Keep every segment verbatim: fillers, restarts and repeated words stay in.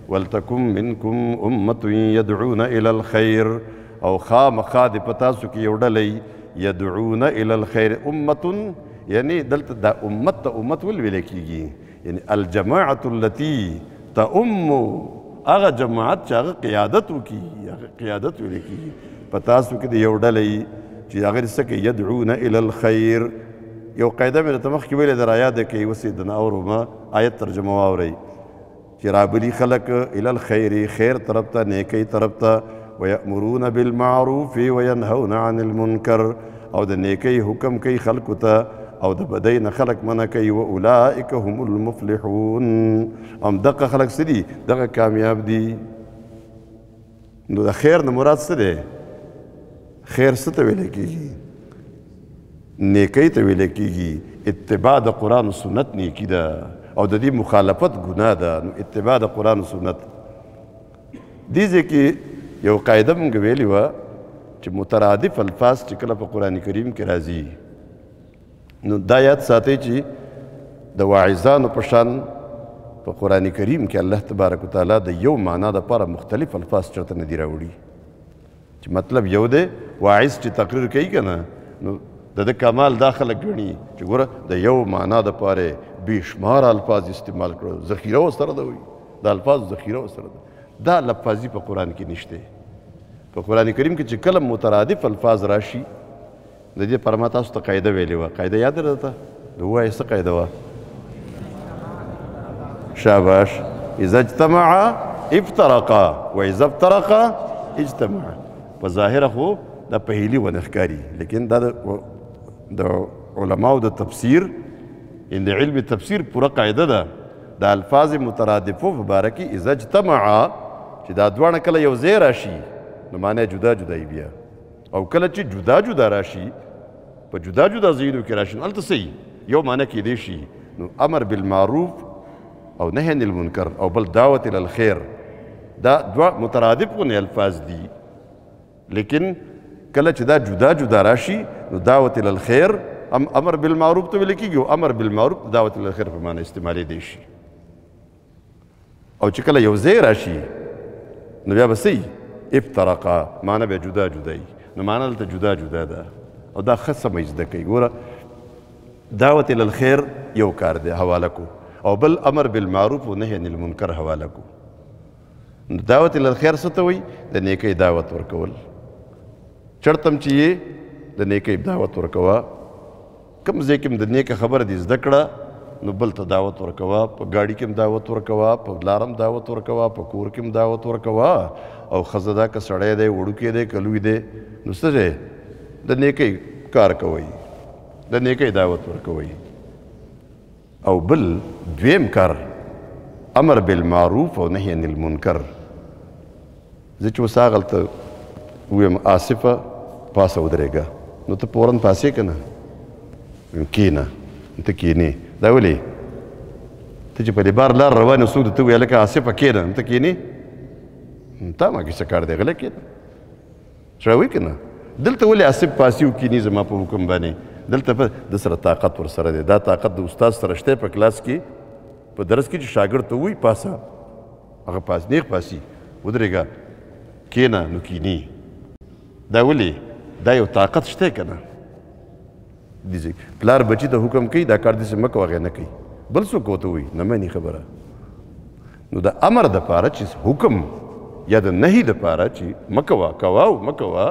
ولتکم منکم امة یدعون الی الخیر او خامخا د په تاسو کې یو ډلې یدعون الی الخیر امة یعنی دلته دا امت ته امت ولې ویل کېږي یعنی الجماعة التي تؤم هغه جماعت چې هغه قیادت وکړي هغه قیادت ویل کېږي په تاسو کې د یو ډلې چې هغه څه کوي یدعون الی الخیر یو قاعده مې درته مخکې ویلې ده رایاده کړئ اوس یې د نه اورو ما آیت ترجمه واورئ چې رابلي خلک الی الخیر خیر طرف ته نیکۍ طرف ته ویأمرون بالمعروف وینهون عن المنکر او د نیکۍ حکم کوي خلکو ته او د بدۍ نه خلک منع کوي واولئک هم المفلحون هم دغه خلک څه دي دغه کامیاب دي نو د خیر نه مراد څه دی خیر څه ته ویلی کېږي نیکۍ ته ویلی کېږي اتباع د قرآن و سنت نیکي ده او د دې مخالفت ګناه ده نو اتباع د قرآن و سنت دې ځای کې یو قاعده مونږ ویلې وه چې مترادف الفاظ چې کله په قرآن کریم کې راځي نو دا یاد ساتئ چې د واعظانو په شان په قرآن کریم کې الله تبارک وتعالی د یو معنا دپاره مختلف الفاظ چېرته نه دي راوړي چې مطلب یو دی واعظ چې تقریر کوي که نه نو د ده کمال دا خلک ګڼي چې ګوره د یو معنا دپاره بې شماره الفاظ استعمال کړو ذخیره ورسره ده وایي د الفاظو ذخیره ورسره ده دا لفاظي په قرآن کې نشته په قرآن کریم کې چې کله مترادف الفاظ راشي د دې لپاره ما تاسو ته قاعده ویلې وه قاعده یاد درته د ووایه څه قاعده وه شاباش اذا اجتمعا افترقا واذا افترقا اجتمعا په ظاهره خو دا پهیلي ونه ښکاري لیکن دا د علماو د تفسیر ان د علم تفسیر پوره قاعده ده د الفاظ مترادفو په باره کې اذا اجتمعا چې دا دواړه کله یو ځای راشي نو معنی جدا جدا یي بیا او کله چې جدا جدا راشي په جدا جدا ځایونو کې راشي نو هلته څه یو معنی کیدی شي نو امر بالمعروف او نهی عن المنکر او بل دعوت الی الخیر دا دوه مترادف غونې الفاظ دي لیکن کله چې دا جدا جدا راشي نو دعوت الی الخیر ام امر بالمعروف ته ویل کېږي او امر بالمعروف دعوت الی الخیر په معنی استعمالیدی شي او چې کله یو ځای راشي نو بیا به څه افترقا معنی بیا جدا جدا یي نو معنی دلته جدا جدا ده او دا ښه سمه زده کوي ګوره دعوت الی الخیر یو کار دی حواله کو او بل امر بالمعروف و نهی عن المنکر حواله کو دعوت الی الخیر څه ته وایي د نیکۍ دعوت ورکول چړته هم چې یې د نیکۍ دعوت ورکوه کوم ځای کې هم د نیکه خبره دې زده کړه نو بل ته دعوت ورکوه په ګاډي کې هم دعوت ورکوه په لار هم دعوت ورکوه په کور کې هم دعوت ورکوه او ښځه دا که سړی دی وړوکی دی که لوی دی نو څه دی د نیکۍ کار کوئ د نیکۍ دعوت ورکوئ او بل دویم کار امر بالمعروف او نهی عن المنکر زه چې اوس هغلته ویم آصفه پاسه ودرېږه نو ته فورن پاسې که نه کښېنه ته کښېنې دا ولې ته چې په دې بار لار روان یو څوک درته ووایه لکه آصفه کښېنه ته کښېنې تا ما کې څه کار دی غلی کښېنه سړی وایي که نه دلته ولې آصف پاسې وکښېني زما په حکم باندې دلته په د سره طاقت ورسره دی دا طاقت د استاد سره شته په کلاس کې په درس کې چې شاګرد ته وایي پاسه هغه پاس نیغ پاسي ودرېږه کښېنه نو کښېني دا ولې دا یو طاقت شته که نه دې پلار بچي ته حکم کوي دا کار داسې مه کوه هغې نه کوي بل څوک ورته وایي نه مني خبره نو د امر دپاره چې حکم یا د نهي دپاره چې مه کوه کوه او مه کوه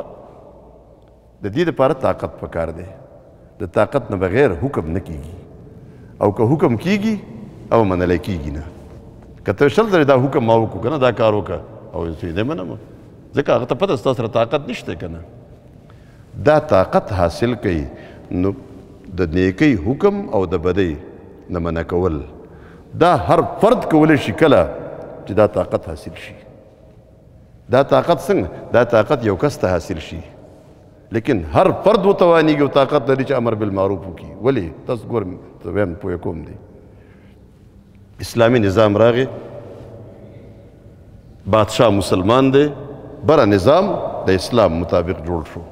د دې دپاره طاقت پکار دی د طاقت نه بغیر حکم نه کیږي او که حکم کیږي او منلی کیږي نه که ته شل ځلې دا حکم ما وکړو که نه دا کار وکړه او زه یې منم ځکه هغه ته پته ستا سره طاقت نشته که نه دا طاقت حاصل کوي نو د نیکۍ حکم او د بدۍ نه منع کول دا هر فرد کولی شي کله چې دا طاقت حاصل شي دا طاقت څنګه دا طاقت یو کس ته حاصل شي لیکن هر فرد وتوانیږي او طاقت لري چې امر بالمعروف وکړي ولې تاسو ګورم ته وایم پوه کوم دی اسلامي نظام راغی بادشاه مسلمان دی بره نظام د اسلام مطابق جوړ شو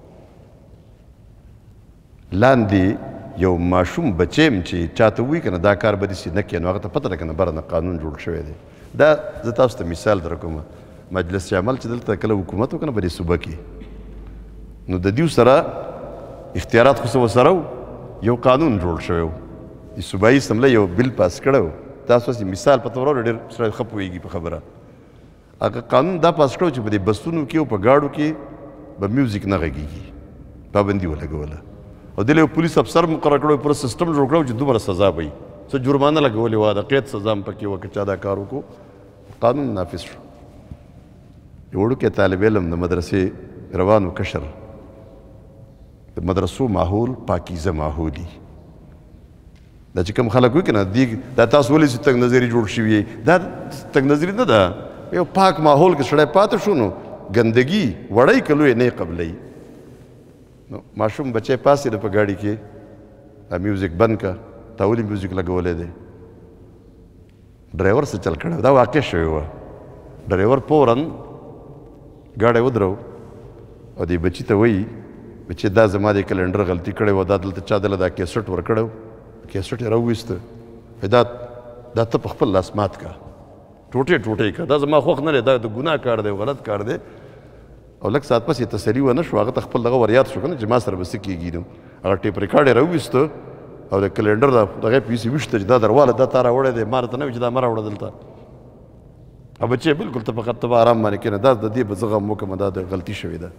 لاندې یو ماشوم بچیم چې چاته وایي که نه دا کار به داسې نه کړې نو هغه ته پته ده که نه بره نه قانون جوړ شوی دی دا زه تاسو ته مثال در کوم مجلس عمل چې دلته کله حکومت وکړه په دې صوبه کې نو د دیو سره اختیارات خو څه ورسره یو قانون جوړ شوی و د صوبایي اسمبلۍ یو بل پاس کړی و تاسو مثال په توګه ډېر سره ښه پوهېږي په خبره هغه قانون دا پاس کړی چې په دې بسونو کې او په ګاډو کې به میوزیک نه غږېږي پابندي ولګوله او دلته یو پولیس افسر مقرر کړی پوره سیسټم جوړ کړی چې دومره سزا به وي څه جرمانه لګولې وه د قید سزا هم پکې وه که چا دا کار وکړو قانون نافظ شو یو وړوکی طالب علم د مدرسې روان و کشر د مدرسو ماحول پاکیزه ماحولي دا چې کوم خلک وي که نه دې دا تاسو ولې چې تنګ نظري جوړ شوي دا تنګ نظري نه ده یو پاک ماحول کې سړی پاتې شو نو ګندګي وړی که لوی نه یې قبلوي نو ماشوم بچی پاسېده په ګاډي کې دا میوزیک بند که تا ولې میوزیک لګولی دی ډرایور څه چل کړی دا واقع شوې وه ډرایور فوراً ګاډی ودرو او دې بچي ته وایي بچې دا زما د کلنډر غلطي کړې وه دا دلته چا دله دا کیسټ ورکړی و کیسټ یې راوویسته دا دا ته په خپل لاس مات که ټوټې ټوټې که دا زما خوښ نه دی دا د ګناه کار دی غلط کار دی او لږ ساعت پس یې تسلي ونه شو هغه ته خپل دغه ور یاد شو که نه چې ما سره به څه کېږي نو هغه ټیپ ریکارډ یې راوویسته او د کلنډر دغه پیسې ویشته چې دا درواله دا تا راوړی دی ما راته نه وي چې دا مه راوړه دلته او بچې بلکل ته فقط ته به ارام باندې کښېنه دا د دې به زه غم وکړم دا د غلطي شوې ده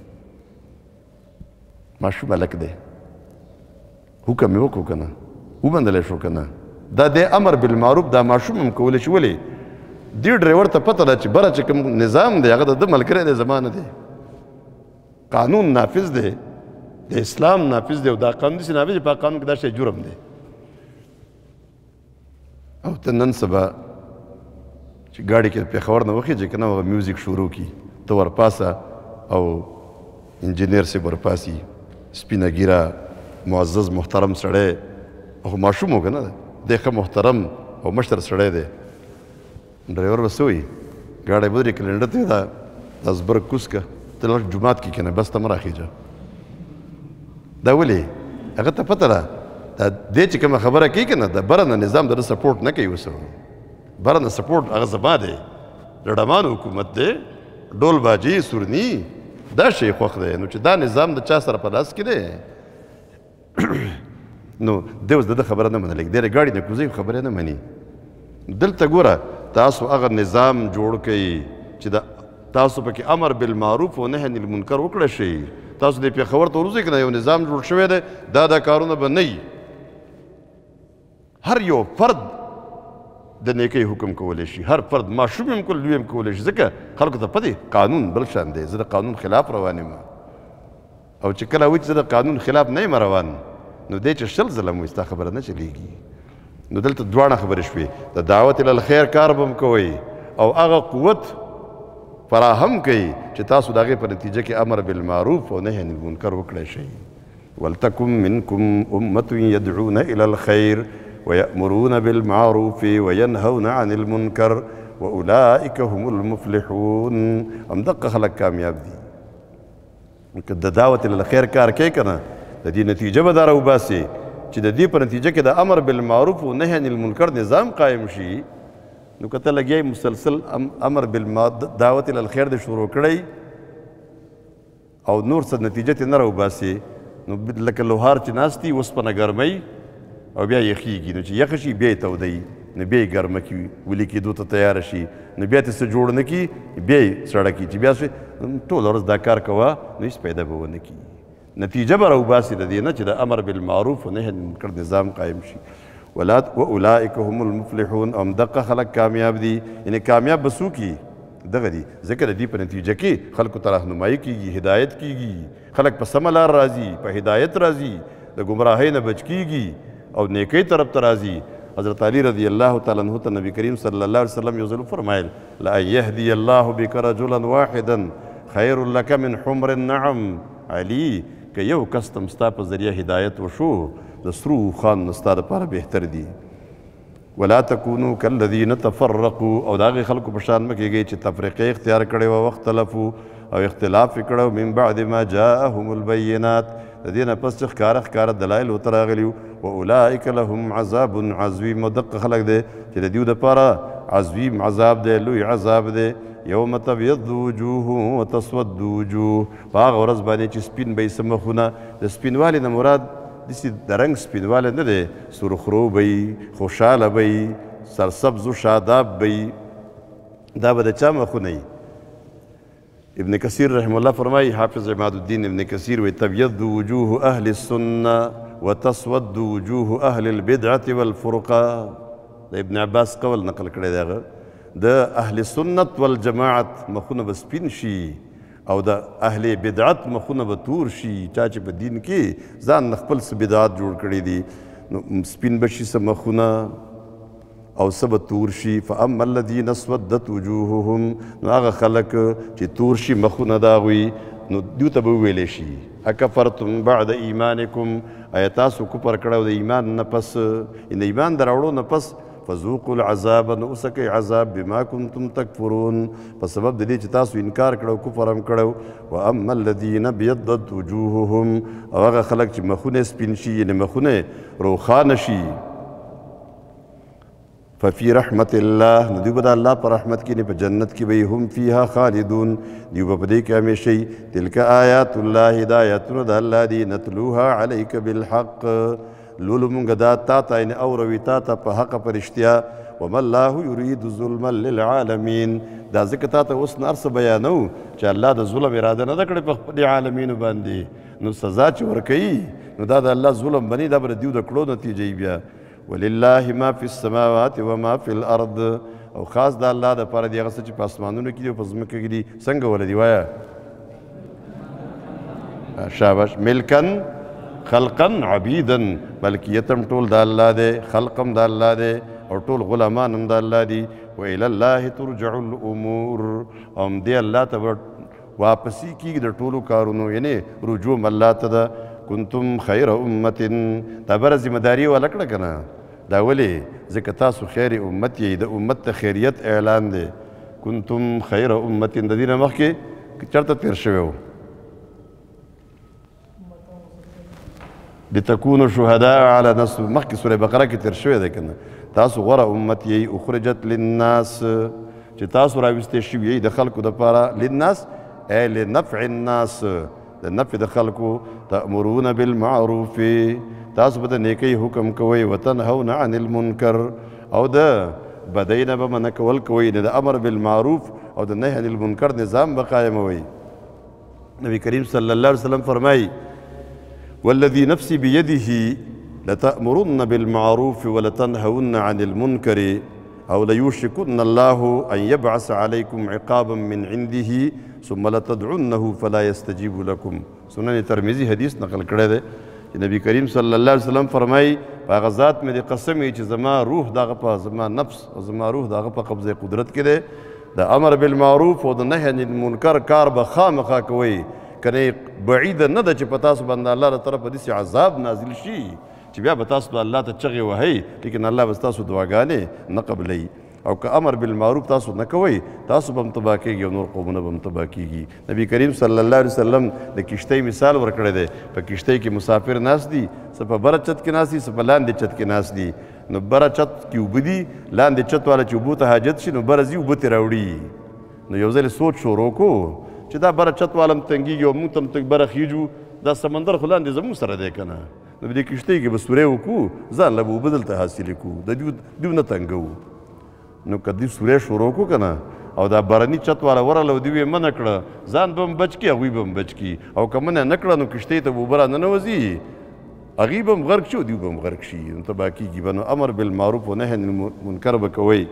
ماشوم هلک دی حکم یې وکړو که نه ومندلی شو که نه دا د امر بالمعروف دا ماشوم هم کولی شي ولې دې ډرایور ته پته ده چې بره چې کوم نظام دی هغه د ده ملګری دی زما نه دی قانون نافظ دی د اسلام نافظ دی او دا قانون داسې نافظ دی په قانون کې دا شی جرم دی او ته نن سبا چې ګاډي کې پېښور نه وخېږي که نه هغه میوزیک شروع کړي ته ورپاسه او انجینیر صاحب ورپاسي سپینه ګیره معزز محترم سړی خو ماشوم و که نه دی ښه محترم او مشر سړی دی ډرایور به څه وایي ګاډی به ودرې کلنډر ته دا دا زبرګ کوز که ته لږ جومات کې کښېنه بس ته مه راخېږه دا ولې هغه ته پته ده دا دې چې کومه خبره کوي که نه د بره نه نظام د ده سپورټ نه کوي اوس بره نه سپورټ هغه زما دی لړمان حکومت دی ډول باجي سورني دا شی خوښ دی نو چې دا نظام د چا سره په لاس کې دی نو دی اوس د ده خبره نه منلی دی د ګاډي نه کوزوي خبرې نه مني دلته ګوره تاسو هغه نظام جوړ کړئ چې د تاسو پکې امر بالمعروف و نهی عن المنکر وکړی شئ تاسو د پېښور ته وروځئ که نه یو نظام جوړ شوی دی دا دا کارونه به نه هر یو فرد د نیکۍ حکم کولی شي هر فرد ماشوم هم کول لوی هم کولی شي ځکه خلکو ته پدې قانون بل شان دی زه د قانون خلاف روان یم او چې کله وایي چې زه د قانون خلاف نه یم روان نو دی چې شل ځله مو ستا خبره نه چلېږي نو دلته دواړه خبرې شوې د دعوت الالخیر کار به هم کوئ او هغه قوت فراهم کوي چې تاسو د هغې په نتیجه کې امر بالمعروف او نهی عن المنکر وکړی شئ ولتکن منکم امة یدعون الى الخیر ويأمرون بالمعروف وينهون عن المنكر وأولئك هم المفلحون هم دقه خلق کامیاب دي که د دعوت الخیر کار کوي که نه د دې نتیجه به دا راوباسي چې د دې په نتیجه کې د امر بالمعروف و نهی عن المنکر نظام قایم شي نو که ته لګیایي مسلسل امر بالدعوت الخیر دې شروع کړی او نور څه نتیجه ترې نه راوباسي نو لکه لوهار چې ناست دي اوسپنه ګرموي او بیا یخیږي نو چې یخه شي بیا یې تودوي نو بیا یې ګرمه کړي ولي کېدو ته تیاره شي نو بیا ترې څه جوړ نه کړي بیا یې سړه کړي چې بیا ټوله ورځ دا کار کوه نو هېڅ پیدا به ونه کړي نتیجه به راوباسي د دې نه چې د امر بالمعروف و نهی عن المنکر نظام قایم شي واولئک هم المفلحون او همدقه خلک کامیاب دي یعنې کامیاب به څوک دغه دي ځکه د دې په نتیجه کې خلکو ته رهنمایي کېږي هدایت کېږي خلک په سمه لار راځي په هدایت راځي د ګمراهۍ نه بچ کېږي او نیکۍ طرف ته راځي حضرت علی رضی الله تعالی عنہ ته نبی کریم صلی الله علیه وسلم یو ځل وفرمایل لان یهدی الله بک رجلا واحدا خیر لک من حمر النعم علی که یو کس ته ستا په ذریعه هدایت وشو د سرو اوښانو نه ستا دپاره بهتر دي ولا تکونوا کالذین تفرقوا او د هغې خلکو په شان مه کېږئ چې تفریقې اختیار کړې وه واختلفو او اختلاف یې کړی من بعد ما جاءهم البینات د دې نه پس چې ښکاره ښکاره دلایل ورته راغلي وو واولئک لهم عذاب عظیم او دقه خلک دی چې د دوی دپاره عظیم عذاب دی لوی عذاب دی یوم تبیض وجوه وتسود وجوه په هغه ورځ باندې چې سپین به یې څه مخونه د سپینوالي نه مراد داسې د رنګ سپینوالی نه دی سرخرو به یي خوشحاله به یي سرسبز و شاداب به یي دا به د چا مخونه یي ابن کثیر رحمه الله فرمایي حافظ عماد الدین ابن کثیر وایي تبیض وجوه اهل السنه وتسود وجوه اهل البدعة والفرقه د ابن عباس قول نقل کړی دی هغه د اهل سنت والجماعت مخونه به سپین شي او د اهل بدعت مخونه به تور شي چا چې په دین کې ځان نه خپل څه بدعات جوړ کړي دي نو سپین به شي څه مخونه او څه به تور شي فاما الذین اسودت وجوههم نو هغه خلک چې تور شي مخونه د هغوی نو دوی ته به وویلی شي اکفرتم بعد ایمانکم آیا تاسو کفر کړی د ایمان نه پس د ایمان د راوړو نه پس فذوقوا العذاب نو اوسکئ عذاب بما کنتم تکفرون په سبب د دې چې تاسو انکار کړو کفر هم کړو واما الذین ابیضت وجوههم او هغه خلک چې مخونه سپین شي یعنې مخونه روښانه شي ففي رحمت الله نو دوی به د الله په رحمت کې نه په جنت کې به هم فیها خالدون دوی به په دې کې همیشه وي تلک آیات الله دا آیاتونه د الله دي نتلوها علیک بالحق لولو مونږ دا تا ته یعنې اوروي تا ته په حقه په رښتیا وما الله یرید ظلما للعالمین دا ځکه تا ته اوس نه هر څه بیانو چې الله د ظلم اراده نه ده کړې په خپلې عالمینو باندې نو سزا چې ورکوي نو دا د الله ظلم بني دا به د دیو د کړو نتیجه یي بیا ولله ما فی السماوات وما فی الارض او خاص د الله دپاره دي هغه څه چې په اسمانونو کې دي او په ځمکه کې دي څنګه ولدي وایه شاباش ملکن خلقا عبیدا ملکیت هم ټول د الله دی خلق هم د الله دی او ټول غلامان هم د الله دي وإلی الله ترجع الامور او همدې الله ته به واپسي کېږي د ټولو کارونو یعنې رجوع هم الله ته ده کنتم خیر امت دا بره ذمهداري والا کړه که نه دا ولې ځکه تاسو خیر امت یې د امت ته خیریت اعلان دی کنتم خیر امت د دې نه مخکې چېرته تېر شوی و لتكونوا شهداء على نفس مخکې سوره بقره کې تېر شوی دی که نه تاسو غوره امت یې اخرجت للناس چې تاسو راویستی شوي یې د خلکو دپاره للناس ای لنفع الناس د نفع د خلکو تأمرون بالمعروف تاسو به د نیکۍ حکم کوئ وتنهون عن المنکر او د بدۍ نه به منع کول کوئ د امر بالمعروف او د نهي عن المنکر نظام به قایموئ نبی کریم صلی الله علیه وسلم فرمایي والذي نفسي بيده لتأمرن بالمعروف ولتنهون عن المنكر أو ليوشكن الله أن يبعث عليكم عقابا من عنده ثم لتدعنه فلا يستجيب لكم سنن ترمذی حدیث نقل کړی دی چې نبی کریم صلی الله علیه وسلم فرمایي په هغه ذات مې د قسم چې زما روح دغه په زما نفس او زما روح دغه په قبضه قدرت کې دی د امر بالمعروف او د نهي عن المنکر کار به خامخا کوئ کنه بعیده نه ده چې په تاسو باندې الله له طرفه داسې عذاب نازل شي چې بیا به تاسو به الله ته چغې وهئ لیکن الله به ستاسو دعاګانې نه قبلوي او که امر بالمعروف تاسو نه کوئ تاسو به هم تباه کېږي او نور قومونه به هم تباه کېږي نبي کریم صلی الله علیه وسلم د کشتۍ مثال ورکړی دی په کشتۍ کې مسافر ناست دي څه په بره چت کې ناست دي څه په لاندې چت کې ناست دي نو بره چت کې اوبه دي لاندې چت والا چې اوبو ته حاجت شي نو بره ځي اوبه ترې راوړي نو یو ځل سوچ شروع کړو چې دا بره چت والا هم تنګېږي او موږ ته هم بره خیجو دا سمندر خو لاندې زموږ سره دی که نه نو په دې کشتۍ کې به سورې وکړو ځان له به اوبه دلته حاصلې کړو د دوی نه تنګوو نو که دوی سورې شروع کړو که نه او دا بارني چت والا ورغله او دوی یې منع کړه ځان به هم بچ کړي هغوی به هم بچ کړي او که منع نه کړه نو کشتۍ ته به اوبه را ننوځي هغوی به هم غرق شي او دوی به هم غرق شي نو تباه کېږي به نو امر بالمعروف و نهي عن المنکر به کوئ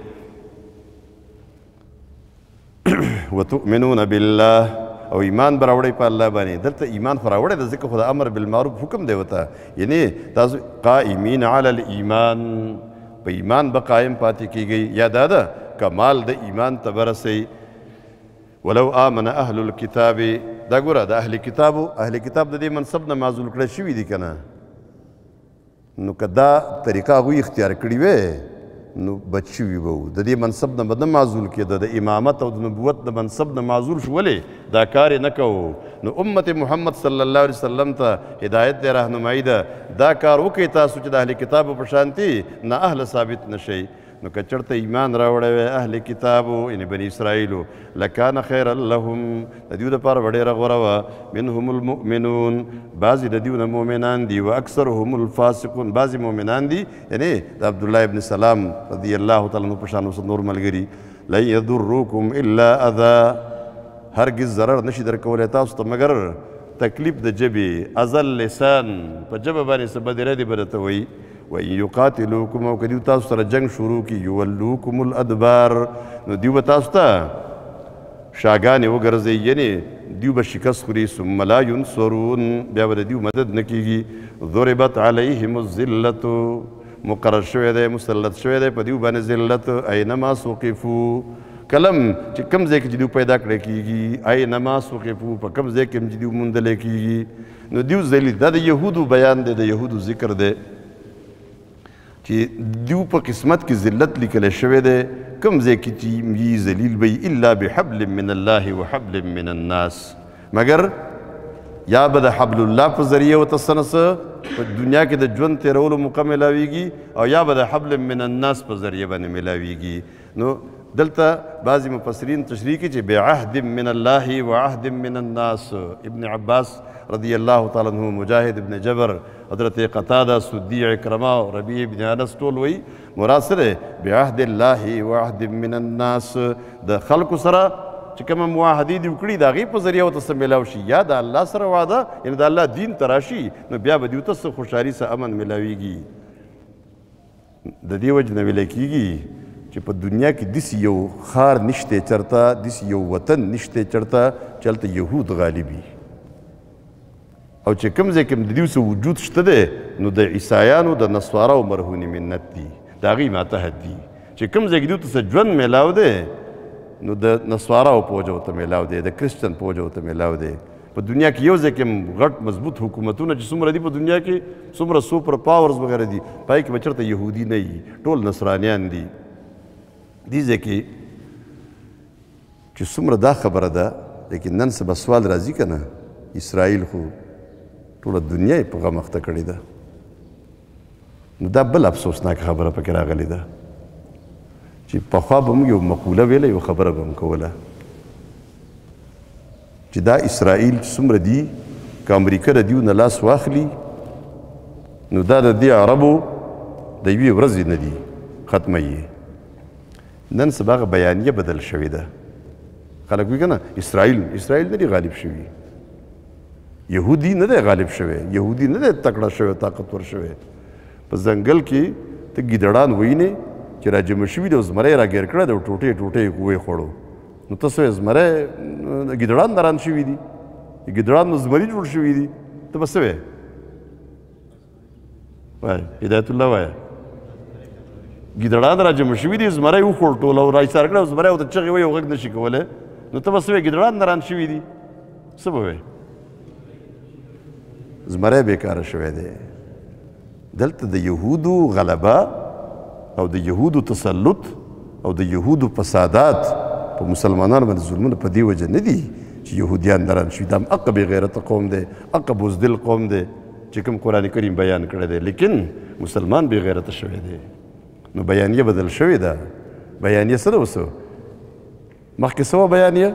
وتؤمنون بالله او ایمان به راوړئ په الله باندې دلته ایمان خو راوړی ده ځکه خو د امر بالمعروف حکم دی ورته یعنې تاسو قائمین علی الایمان په ایمان به قایم پاتې کیږئ یا دا ده کمال د ایمان ته به رسئ ولو آمن اهل الکتاب دا ګوره د اهل کتابو اهل کتاب د دې منصب نه معزول کړی شوي دي که نه نو که دا طریقه هغوی اختیار کړي وې نو بچ شوي به وو د دې منصب نه به نه معزول کېده د امامت او د نبوت د منصب نه معزول شو ولې دا کار یې نه کوو نو امت محمد صلی الله علیه وسلم ته هدایت دی رهنمایي ده دا کار وکئ تاسو چې د اهل کتابو په شانتي نا اهله ثابت نه شئ نو که چېرته ایمان راوړی وی اهل کتابو یعنې بني اسرائیلو لکان خیرا لهم د دوی دپاره به ډېره غوره وه منهم المؤمنون بعضې د دوی نه مؤمنان دي و اکثرهم الفاسقون بعضې مؤمنان دي یعنې د عبدالله ابن سلام رضی الله تعالی عنه په شان اوس نور ملګري لن یضروکم الا اذا هرګز ضرر نشي درکولی تاسو ته مګر تکلیف د ژبې اذل لسان په ژبه باندې څه بدې ردې به درته وایي وإن يقاتلوكم او کدیو تاسو سره جنگ شروع کی یولوکم الادبار نو دیو به تاسو ته شاګانې وګرځوي یعنې دیو به شکست خوري ثم لا ینصرون بیا به د دیو مدد نه کیږي ضربت علیهم الذلت مقرر شوی دی مسلط شوی دی په دیو باندې ذلت اینما سوقفو کلم چې کوم ځای کې چې دیو پیدا کړی کیږي اینما سوقفو په کوم ځای کې هم چې دیو موندلی کیږي نو دیو ذلیل دا د یهودو بیان دی د یهودو ذکر دی چې دیو په قسمت کې ذلت لیکلی شوی دی کوم ځای کې چې یي ذلیل به الا بحبل من الله وحبل من الناس مګر یا به د حبل الله په ذریعه ورته څه نه څه په دنیا کې د ژوند تېرولو موقع میلاویږي او یا به د حبل من الناس په ذریعه باندې میلاویږي نو دلته بعضې مفسرین تشریح کوي چې بعهد من الله وعهد من الناس ابن عباس رضی الله تعالی عنہ مجاهد ابن جبر حضرت قتاده سدی اکرما ربیع ابن انس ټول وایي مراد څه دی بعهد الله وعهد من الناس د خلکو سره چې کومه معاهدې دې وکړي د هغې په ذریعه ورته څه میلاو شي یا د الله سره وعده یعنې د الله دین ته راشي نو بیا به دې ورته څه خوشحالي څه امن میلاویږي د دې وجې نه ویلی کېږي چې په دنیا کې داسې یو ښار نشتی چېرته داسې یو وطن نشتی چېرته چې هلته یهود غالب وي او چې کوم ځای کې هم د دوی څه وجود شته دی نو د عیسایانو د نصواراو مرهون منت دي د هغوی ماتحت دي چې کوم ځای کې دوی ته څه ژوند میلاو دی نو د نصواراو په وجه ورته میلاو دی د کرسچن په وجه ورته میلاو دی په دنیا کې یو ځای کې هم غټ مضبوط حکومتونه چې څومره دي په دنیا کې څومره سوپر پاورز وغیره دي پای کې به چېرته یهودي نه وي ټول نصرانیان دي دې ځای کې چې څومره دا خبره ده لیکن نن سبا سوال راځي که نه اسرائیل خو ټوله دنیا یې په غم اخته کړې ده نو دا بل افسوسناک خبره پکې راغلې ده چې پخوا به موږ یو مقوله ویله یو خبره به م کوله چې دا اسرائیل چې څومره دي که امریکا د دیو نه لاس واخلي نو دا د دې عربو د یوې ورځې نه دي ختمه یې نن سبا هغه بیانیه بدل شوې ده خلک وایي که نه اسرائیل اسرائیل نه دی غالب شوي یهودي نه دی غالب شوی یهودي نه دی تکړه شوی طاقتور شوی په ځنګل کې ته ګیدړان وینې چې راجمع شوي دي او زمری را ګیر کړی دی او ټوټې ټوټې یې ویې خوړو نو ته څه وایې زمری ګیدړان دران شوي دي ګیدړان نو زمري جوړ شوي دي ته به څه وایې وایه هدایت الله وایه ګیدړان راجمع شوي دي زمری وخوړ ټول او راایسار کړی او زمری ورته چغې وایي او غږ نشي کولی نو ته به څه وایې ګیدړان دران شوي دي څه به وایې زمری بیکاره شوی دی دلته د یهودو غلبه او د یهودو تسلط او د یهودو فسادات په مسلمانانو باندې ظلمونه په دې وجه نه دي چې یهودیان دران شوي دا هم حقه بې غیرته قوم دی حقه بزدل قوم دی چې کوم قرآن کریم بیان کړی دی لیکن مسلمان بې غیرته شوی دی نو بیانیه بدل شوې ده بیانیه څه ده اوس مخکې څه وه بیانیه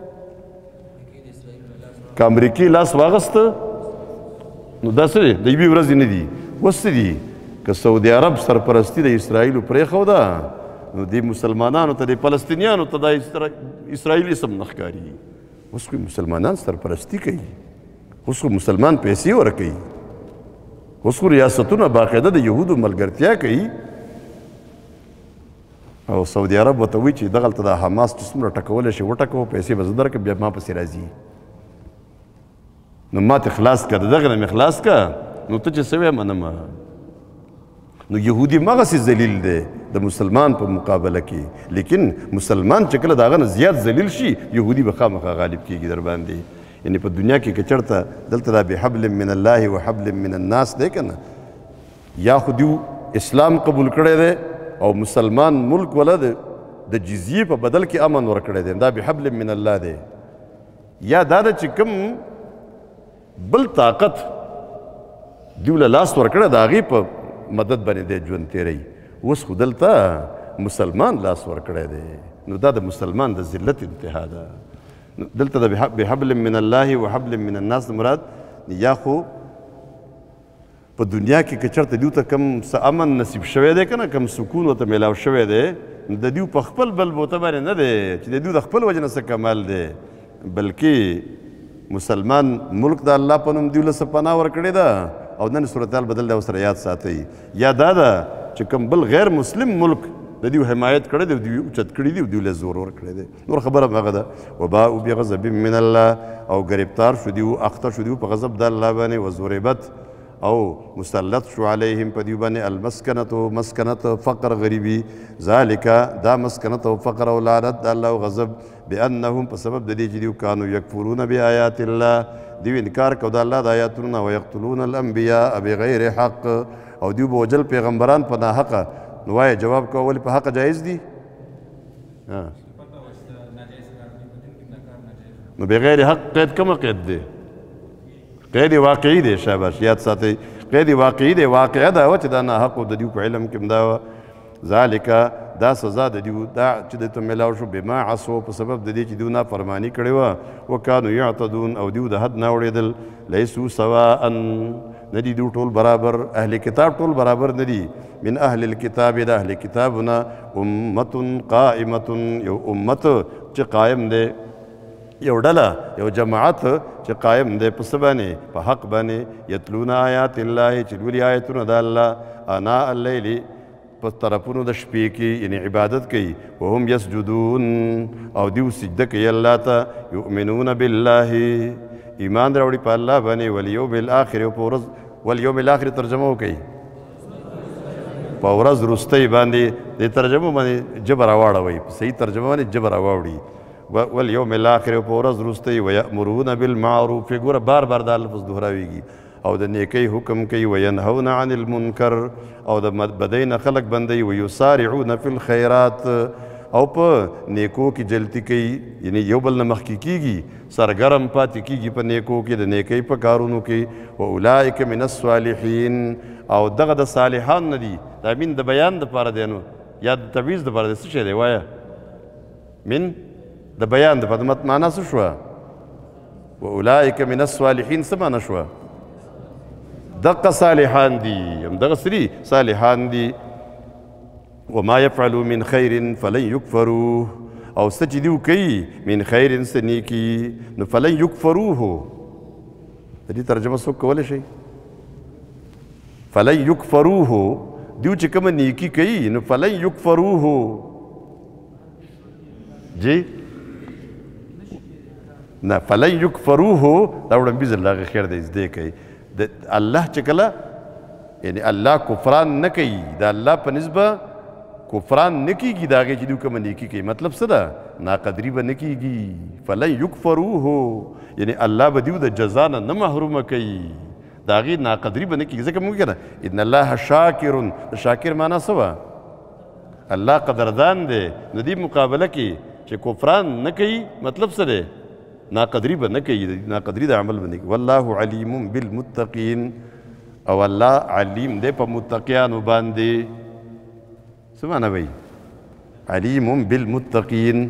که امریکې لاس واغسته نو دا څه دی د یوې ورځې نه دي اوس څه دي که سعودي عرب سرپرستي د اسرائیلو پرېښوده نو دې مسلمانانو ته د فلسطینیانو ته دا اسرائیل اسم نه ښکاري اوس خو مسلمانان سرپرستي کوي اوس خو مسلمان پیسې ورکوي اوس خو ریاستونه باقاعده د یهودو ملګرتیا کوي او سعودي عرب ورته وایي چې دغلته د حماس چې څومره ټکولی شي وټکوه پیسې به زه درکړم بیا ما پسې راځي نو ما ته خلاص که د دغه نه مې خلاص که نو ته چې څه وایې منمه نو یهودي مغسې ذلیل دی د مسلمان په مقابله کې لیکن مسلمان چې کله د هغه نه زیات ذلیل شي یهودي به خامخا غالب کېږي در باندې یعنې په دنیا کې که چېرته دلته دا بحبل من الله و حبل من الناس دی که نه یا خو دیو اسلام قبول کړی دی او مسلمان ملک ولا د جزیې په بدل کې امن ورکړی دی دا بحبل من الله دی یا دا ده چې کوم بل طاقت دیو له لاس ورکړی د هغې په مدد باندې دی ژوند تېروي اوس خو دلته مسلمان لاس ورکړی دی نو دا د مسلمان د ذلت انتها ده. دلته د بحبل من الله و حبل من الناس مراد یا خو په دنیا کې که چېرته دیو ته کم څه امن نصیب شوی دی که نه کم سکون ورته میلاو شوی دی د دیو په خپل بلبوته باندې نه دی چې د دیو د خپل وجه نه څه کمال دی بلکې مسلمان ملک د الله په نوم دیو له څه پناه ورکړې ده او نن صورتحال بدل دی ورسره یاد ساتئ. یا دا ده چې کوم بل غیر مسلم ملک د دیو حمایت کړی دی دیو اوچت کړي دي او دیو له زور ورکړی دی. نور خبره هم هغه ده وباءوا بغضب من الله او گرفتار شو دیو اخته شو دیو په غضب د الله باندې وضربت او مسلط شو علیهم په دیو باندې المسکنت مسکنت فقر غریبی ذالک دا مسکنت او فقر او لعنت د الله او غضب بانهم په سبب د دې چې دیو کانو یکفرون بآیات الله دیو انکار کو د الله د آیاتونو او یقتلون الانبیاء بغیر حق او دیو به وجل پیغمبران په ناحقه. نو وایه جواب کو ولې په حق جایز دي؟ نو بغیر حق قید کومه قید دی؟ قید واقعي دی. شاباش یاد ساتئ قید واقعي دی. واقعه دا وه چې دا ناحق د دیو په علم کې هم دا وه ذالک دا سزا د دیو دا چې د ته میلاو شو بما عصو په سبب د دې چې دیو نافرماني کړې وه وکانو یعتدون او دیو د حد نه اوړېدل لیسو سواء نه دي دیو ټول برابر اهل کتاب ټول برابر نه دي من اهل الكتاب د اهل کتابونه امت قائمت یو امت چې قائم دی یو ډله یو جماعت چې قائم دی په څه باندې په حق باندې یتلون آیات الله چې لولي آیتونه د الله اناء اللیل په طرفونو د شپې کې یعنی عبادت کوي وهم یسجدون او دیو سجده کوي الله ته یؤمنون بالله ایمان راوړي په الله باندې والیوم الاخر او په ورځ والیوم الاخر ترجمه وکړي په ورځ وروستۍ باندې دې ترجمه باندې جبر راواړوئ صحیح ترجمه باندې جبر راواوړي والیوم الاخر په ورځ وروستۍ ویأمرون بالمعروف ګوره بار بار دا لفظ دهراویږي او د نیکۍ حکم کوي وینهون عن المنکر او د بدۍ نه خلک بندوي ویسارعون فی الخیرات او په نیکو کې جلتی کوي یعنی یو بل نه مخکې کیږي سرګرم پاتې کیږي په نیکو کې د نیکۍ په کارونو کې واولئک من الصالحین او دغه د صالحان نه دي دا من د بیان دپاره دی نو یا د تبعیض دپاره دی څه شی دی وایه من د بیان دپاره معنا څه شوه واولئک من الصالحین څه معنا شوه دقه صالحان دي همدغه سري صالحان دي وما يفعلوا من خير فلن يكفروه او څه چې دیو کوي من خیر څه نیکي نو فلن یکفروه د دې ترجمه څوک کولی شي فلن یکفروه دیو چې کومه نیکي کوي نو فلن یکفروه جی نه فلن یکفروه دا وړاندې ځل هغه خیر دی زده کوي د الله چې کله یعنی الله کفران نه کوي د الله په نسبه کفران نه کیږي د هغې چې دوی کومه نیکي کوي مطلب څه ده ناقدري به نه کیږي فلن یکفروه یعنی الله به دیو د جزا نه نه محرومه کوي د هغې ناقدري به نه کیږي ځکه موږ کنه ان الله شاکر د شاکر معنا څه وه الله قدردان دی د دې مقابله کې چې کفران نه کوي مطلب څه دی ناقدري به نه کوي ناقدري د عمل به نه کوي والله علیم بالمتقین او الله علیم دی په متقیانو باندې څه معنا وایي علیم بالمتقین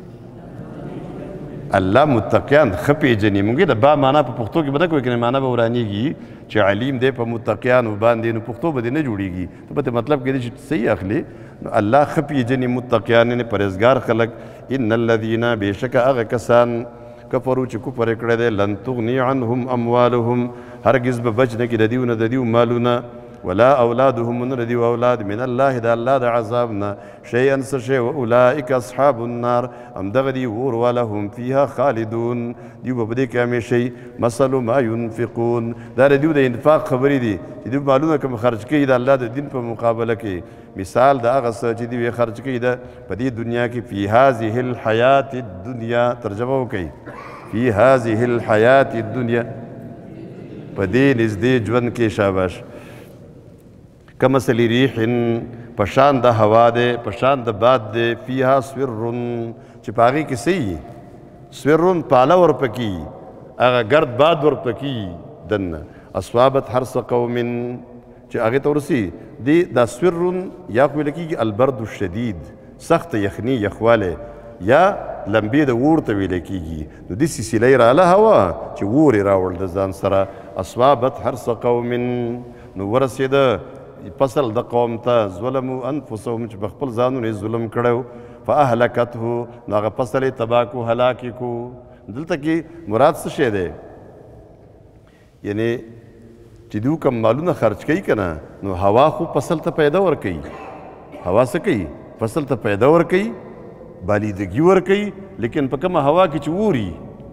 الله متقیان ښه پېژني موږ د با معنا په پښتو کې به نه کوو کنې معنا به ورانیږي چې علیم دی په متقیانو باندې نو پښتو به دې نه جوړیږي ته به مطلب کېدی چې صحیح اخلي نو الله ښه پېژني متقیان یعنې پرهیزګار خلک ان الذین بېشکه هغه کسان کفرو چې کفر یې کړی دی لن تغني عنهم اموالهم هرګز به بچ نه کړي د دیو نه د دیو مالونه ولا اولادهم نه د دیو اولاد من الله د الله د عذاب نه شیئا څه شی واولئک اصحاب النار همدغه دي اور والا هم فیها خالدون دیو به په دې کې همیشئ مثل ما ينفقون دا د دیو د انفاق خبرې دي چې دیو مالونه کوم خرج کوي د الله د دین په مقابله کې مثال د هغه څه چې دیو یې خرج کوي د په دې دنیا کې فی هذه الحیات الدنیا ترجمه وکړئ فی هذه الحیات الدنیا په دې نږدې ژوند کې شاباش کمثل ریح په شان د هوا دی په شان د باد دی فیها سور چې په هغې کې څه سور پاله ورپکې هغه ګرد باد ورپکې دننه اصوابت هر څه قوم چې هغې ته ورسي دې دا سورن یا خو ویل کېږي البرد الشدید سخت یخني یخوالی یا لمبې د اور ته ویلی کېږي نو دې سلسله یې راله وه چې اور یې راوړل د ځان سره اصوابت حرث قوم نو ورسېده فصل د قوم ته ظلمو انفسهم چې په خپل ځانونه یې ظلم کړی فاهلکته نو هغه فصل یې تباه کو هلاک یې کو دلته کې مراد څه شی دی یعنی چې دوی کوم مالونه خرچ کوي که نه نو هوا خو فصل ته پیدا ورکوي هوا څه کوي فصل ته پیدا ورکوي بالیدګي ورکوي لیکن په کومه هوا کې چې اوري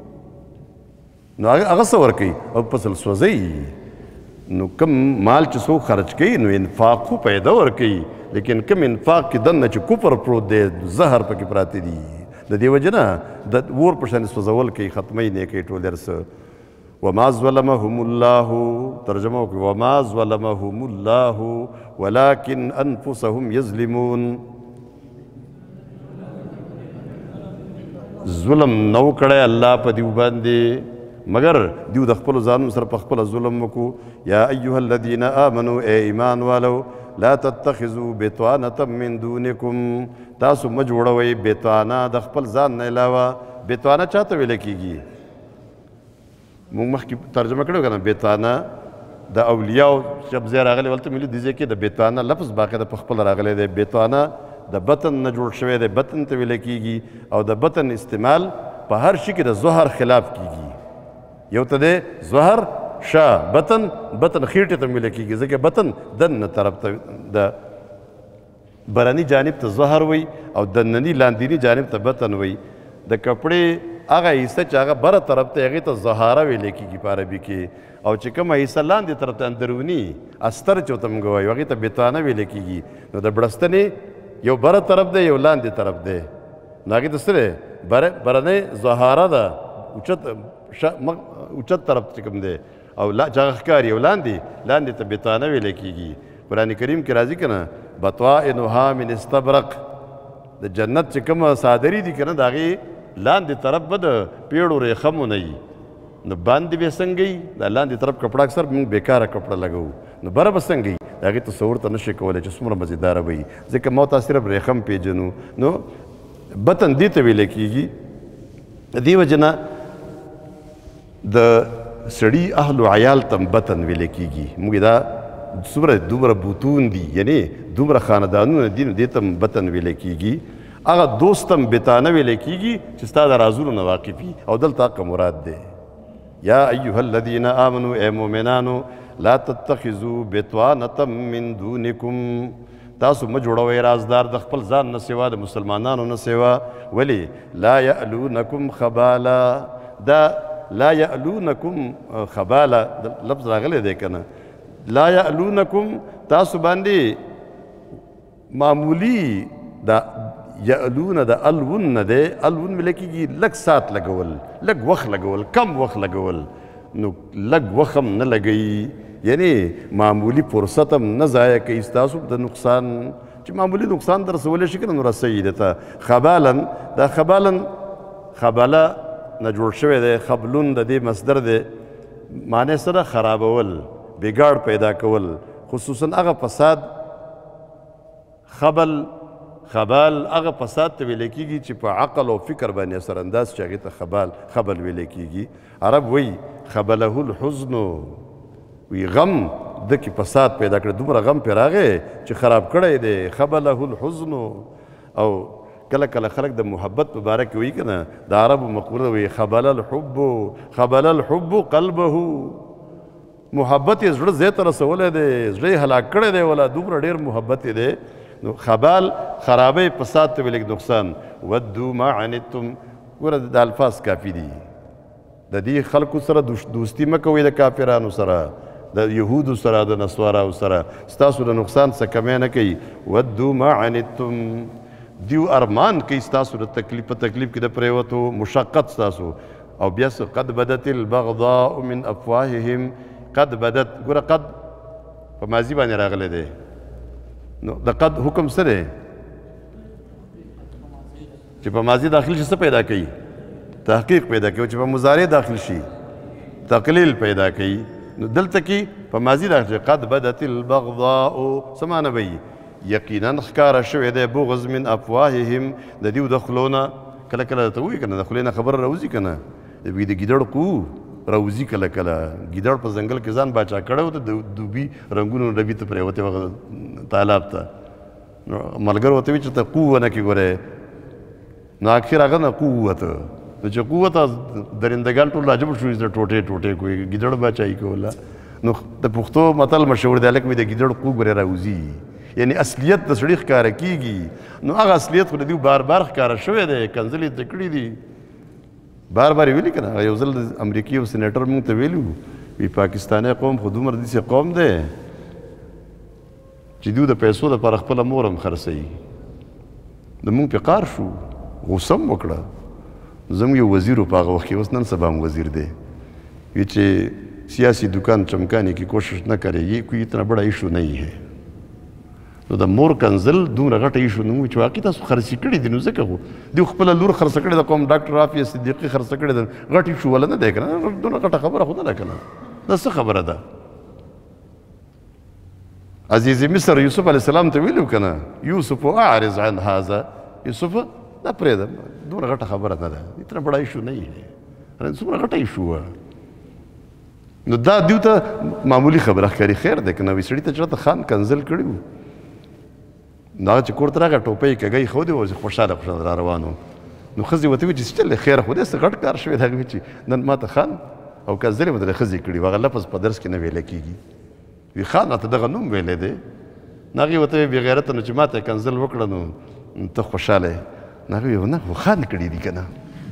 نو هغه څه ورکوي او فصل سوځوي نو کم مال چې څوک خرچ کوي نو انفاق خو پیدا ورکوي لیکن کم انفاق کې دننه چې کفر پروت دی زهر پکې پراته دي د دې وجې نه د اور په شان سوځول کوي ختموي نه کوي ټول هر څه وما ظلمهم الله ترجمه وکړي وما ظلمهم الله ولكن انفسهم يظلمون ظلم نو کړی الله په دیو باندې مگر دیو د خپلو ځانونو سره په خپله ظلم وکړو یا ایها الذین آمنوا ای ایمان والو لا تتخذوا بطانة من دونکم تاسو مه جوړوئ بطانه د خپل ځان نه علاوه بطانه چاته ویلی کېږي مونږ مخکې ترجمه کړی که نه بطانه د اولیاو شب ځای راغلی ولته ملي دې ځای کې د بطانه لفظ باقاعده په خپله راغلی دی بطانه د بطن نه جوړ شوی دی بطن ته ویلی کېږي او د بطن استعمال په هر شي کې د زهر خلاف کېږي یو ته دی زهر شا بطن بطن خیټې ته ویلی کېږي ځکه بطن دننه طرف ته د برني جانب ته زهر وی او دنني لاندیني جانب ته بطن وی د کپړې هغه حصه چې هغه بره طرف ته هغې ته زهاره ویلی کېږي په عربي کې او چې کومه حصه لاندې طرف ته اندروني استر چې ورته موږ وایو هغې ته بطانه ویلی کېږي نو د بړستنې یو بره طرف دی یو لاندې طرف دی نو هغې ته څه دی برنۍ زهاره ده اوچت اوچت طرف چې کوم دی او چې هغه ښکاري او لاندې لاندې ته بطانه ویلی کېږي قرآن کریم کې راځي که نه بطائنها من استبرق د جنت چې کومه صادري دي که نه د هغې لاندې طرف به د پیړو ریخمونه وي نو باندې به څنګه وي دا لاندې طرف کپړه اکثر موږ بېکاره کپړه لګوو نو بره به څنګه وي د هغې تصور ته نشي کولی چې څومره مزیداره به وي ځکه ما تا صرف ریخم پیژنو نو بطن دې ته ویلی کېږي د دې وجې نه د سړي اهل و عیال ته بطن ویلی کېږي موږ دا څومره دومره بوتون دي یعنی دومره خاندانونه دي نو دې ته بطن ویلی کېږي هغه دوست هم بطانه ویلی کېږي چې ستا د رازونو نه واقف وي او دلته حق مراد دی یا ایها الذین آمنوا ای مؤمنانو لا تتخذوا بطانة من دونکم تاسو مه جوړوئ رازدار د خپل ځان نه سوا د مسلمانانو نه سوا ولې لا یألونکم خبالا دا لا یألونکم خبالا لفظ راغلی دی که نه لا یألونکم تاسو باندې معمولی دا یألون د الون نه دی الون ویلی کېږي لږ سات لګول لږ وخت لګول کم وخت لګول نو لږ وخت هم نه لګوي یعنی معمولی فرصت هم نه ضایع کوي ستاسو د نقصان چې معمولی نقصان در رسولی شي که نه نو رسوي دی ته خبالن دا خبالن خبله نه جوړ شوی دی خبلون د دې مصدر دی معنی سره خرابول بګاړ پیدا کول خصوصا هغه فساد خبل خبال هغه فساد ته ویلی کېږي چې په عقل او فکر باندې اثر انداز چې هغې ته خبال خبل ویلی کېږي عرب وایي خبله الحزن وی غم د کې فساد پیدا کړی دومره غم پرې راغی چې خراب کړی دی خبله الحزن او کله کله خلک د محبت په باره کې وایي که نه د عربو مقوله وایي خبل الحب خبل الحب قلبه محبت یې زړه ځای ته رسولی دی زړه یې هلاک کړی دی ولا دومره ډېر محبت یې دی نو خبال خرابی فساد ته ویلک نقصان ودو ما عنتم ګوره د الفاظ کافي دي د دې خلکو سره دوستي مه کوئ د کافرانو سره د یهودو سره د نسواراو سره ستاسو د نقصان څه کمی نه کوي ودو ما عنتم دیو ارمان کوي ستاسو د تکلیف په تکلیف کې د پرېوتو مشقت ستاسو او بیا څه قد بدت البغضاء من افواههم قد بدت ګوره قد په ماضي باندې راغلی دی نو د قد حکم څه دی چې په ماضي داخل شي څه پیدا کوي تحقیق پیدا کوي چې په مضارع داخل شي تقلیل پیدا کوي نو دلته کې په ماضي دا چې قد بدت البغضاء څه معنی به وي یقینا ښکاره شوی دی بغض من افواههم د دیو د خولو نه کله کله درته وایي که نه د خولې نه خبره راوځي که نه د ګیدړ قو راوځي کله کله ګیدړ په ځنګل کې ځان باچا کړی و ته د دوبي رنګونو ډبي ته پرېوتې وه تالاب ته نو ملګرو ورته وایي چې ته قو ونه کې ګورې نو اخر هغه نه قو ووته نو چې قو وته درندګان ټول عجب شو چې ټوټې ټوټې کوي ګیدړ باچایي کوله نو د پښتو متل مشهور دی هلک وایي د ګیدړ قو ګورې راوځي یعنی اصلیت د سړي ښکاره کېږي نو هغه اصلیت خو د دوی بار بار ښکاره شوی دی کنځل یې ته کړي دي بار بار یې ویلي که نه یو ځل د امریکې یو سینیټر موږ ته ویلي وي پاکستانی قوم خو دومره داسې قوم دی چې دوی د پیسو دپاره خپله مور هم خرڅوي د موږ پې قار شو غوسه هم وکړه زموږ یو وزیر و په هغه وخت کې اوس نن سبا هم وزیر دی وی چې سیاسی دکان چمکانے کی کوشش نہ کرے یہ کوئی اتنا بڑا ایشو نہیں ہے نو د مور کنزل دومره غټه ایشو نه وي چې واقعي تاسو خرڅې کړي دي نو ځکه خو دوی خپله لور خرڅه کړې ده کوم ډاکټر عافیه صدیقي خرڅه کړې ده غټ ایشو ولا نه دی که نه دومره غټه خبره خو نه ده که نه دا څه خبره ده عزیز مصر یوسف علیه السلام ته ویلي که نه یوسف اعرض عن هذا یوسف دا پرېږده دومره غټه خبره نه ده اتنا بڑا ایشو نه دی څومره غټه ایشو وه نو دا دیو ته معمولی خبره ښکاري خیر دی که نه وي سړي ته چېرته خان کنزل کړي وو نو هغه چې کور ته راغی ټوپۍ کږی ښودې و خوشحاله خوشحاله را روان و نو ښځې ورته وایي چې چل دی خیره خو دې څه غټ کار شوی دی هغه وایي چې نن ما ته خان او کنزلې مې درله ښځې کړي و هغه لفظ په درس کې نه ویلی کېږي وي خان راته دغه نوم ویلی دی نو هغې ورته وایي بې غیرته نو چې ما ته کنزل وکړه نو ته خوشحاله یې نو هغه وایي نه خو خان کړي دي که نه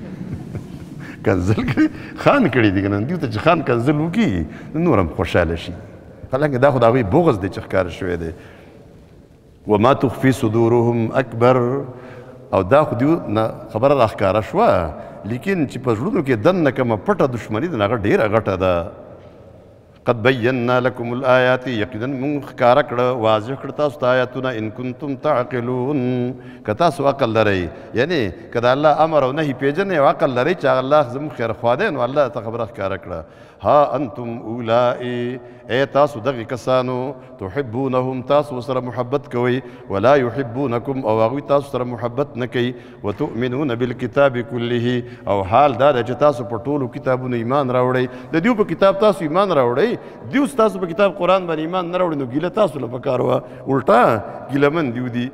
کنزل کړي خان کړي دي که نه دوی ته چې خان کنزل وکړي نو نور هم خوشحاله شي حالانکه دا خو د هغوی بغض دی چې ښکاره شوی دی وما تخفي صدورهم اکبر او دا خو دیو خبره راښکاره شوه لیکن چې په زړونو کې دننه کومه پټه دښمني ده نو هغه ډېره غټه ده قد بینا لکم الآیات یقینا موږ ښکاره کړه واضح کړه تاسو ته آیاتونه ان کنتم تعقلون که تاسو عقل لرئ یعنی که د الله امر او نهي پېژنئ او عقل لرئ چې هغه الله زموږ خیرخوا دی نو الله ته خبره ښکاره کړه ها انتم اولائی اے تاسو دغې کسانو تحبونهم تاسو ورسره محبت کوئ ولا یحبونکم او هغوی تاسو سره محبت نه کوي وتؤمنون بالکتاب کله او حال دا ده چې تاسو په ټولو کتابونو ایمان راوړئ د دیو په کتاب تاسو ایمان راوړئ دیو ستاسو په کتاب قرآن باندې ایمان نه راوړئ نو ګیله تاسو له پکار وه الټا ګیلهمن دیو دي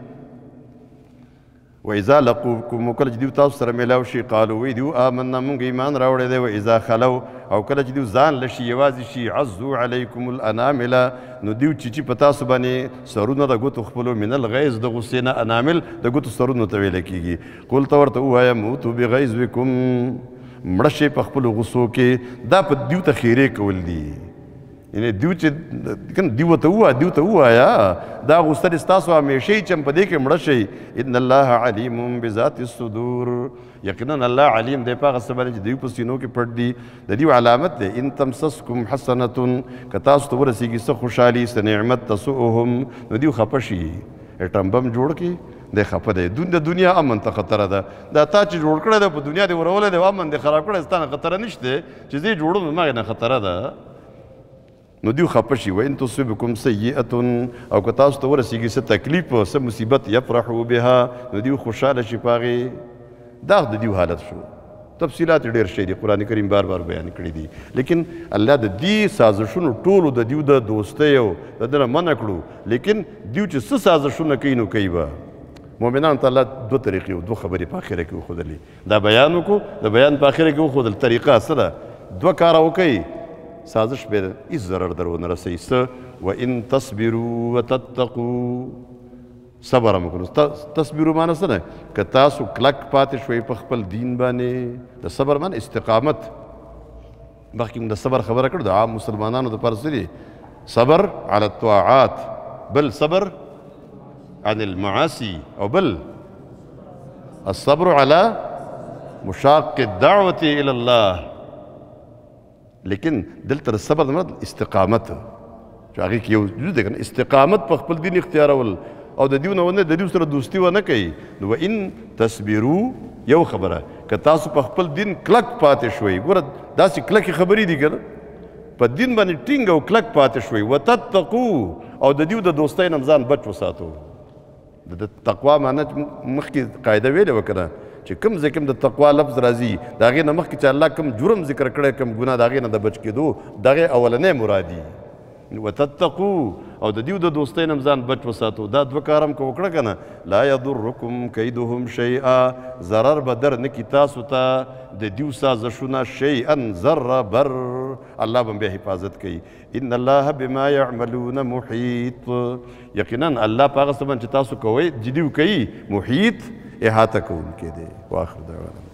وإذا لقوكم وکله چې دیو تاسو سره میلاو شي قالو وی دیو آمنا مونږ ایمان راوړی دی وإذا خلو او کله چې دیو ځان لشي یوازې شي عزو علیکم الانامله نو دیو چیچي په تاسو باندې سرونه د ګوتو خپلو من الغیظ د غصې نه انامل د ګوتو سرونو ته ویلی کېږي قل ته ورته ووایه موتو بغیظکم مړه شئ په خپلو غصو کې دا په دیو ته خیرې کول دي یعنی دیو چې دیو ته ووایه دیو ته ووایه دا غوسه دې ستاسو همیشئ چې هم په دې کې مړه شئ ان الله علیم بذات الصدور یقینا الله علیم دی په هغه څه باندې چې دیو په سینو کې پټ دي د دیو علامت دی ان تمسسکم حسنتون که تاسو ته ورسېږي څه خوشحالي څه نعمت تسؤهم نو دیو خفه شي اټم بم جوړ کړي دی خفه دی د دنیا امن ته خطره ده دا تا چې جوړ کړی دی په دنیا دې ورولی دی امن دی خراب کړی ستا نه خطره نشته چې زه یې جوړم نو ما نه خطره ده نو دیو خفه شي وان تصبکم سیئة او که تاسو ته ورسېږي څه تکلیف څه مصیبت یفرحو بها نو دیو خوشحاله شي په هغې دا د دیو حالت شو تفصیلات ډېر شی دي قرآن کریم بار بار بیان کړي دي لیکن الله د دې سازشونو ټولو د دیو د دوستۍ او د ده نه منع کړو لیکن دیو چې څه سازشونه کوي نو کوي به مؤمنانو ته الله دوه طریقې او دوه خبرې په اخره کې وښودلې دا بیان وکړو د بیان په اخره کې وښودل طریقه څه ده دوه کاره وکوئ سازش به هیڅ ضرر در ونه رسوي څه وان تصبروا وتتقوا صبر هم وکړو تصبرو معنی څه ده که تاسو کلک پاتې شوئ په خپل دین باندې د صبر معنی استقامت مخکې موږ د صبر خبره کړو د عام مسلمانانو دپاره څه دي صبر على الطاعات بل صبر عن المعاصي او بل الصبر على مشاق الدعوة الى الله لیکن دلته د صبر د مراد استقامت چې هغې کې یو جز دی که استقامت په خپل دین اختیارول او د دیو نه ونه د دیو سره دوستي ونه کوي نو وان تصبرو یو خبره که تاسو په خپل دین کلک پاتې شوئ ګوره داسې کلکې خبرې دي که نه په دین باندې ټینګ او کلک پاتې شوئ وتتقو او د دیو د دوستۍ نه ځان بچ وساتو د تقوا معنی مخکې قاعده ویلې وه که نه چې کوم ځای کوم د تقوا لفظ راځي د هغې نه مخکې چې الله کوم جرم ذکر کړی کوم ګناه د هغې نه د بچ کېدو د هغې اولنی مرادي وتتقو او د دیو د دوستۍ نه ځان بچ وساتو دا دوه کار هم که وکړه که نه لا یضرکم کیدهم شیئا ضرر به در نه کي تاسو ته د دیو سازشونه شیئا ذره بر الله به بیا حفاظت کوي ان الله بما یعملون محیط یقینا الله په هغه څه باندې چې تاسو کوئ چې دیو کوي محیط احاطه کوونکی دی واخر دعوانا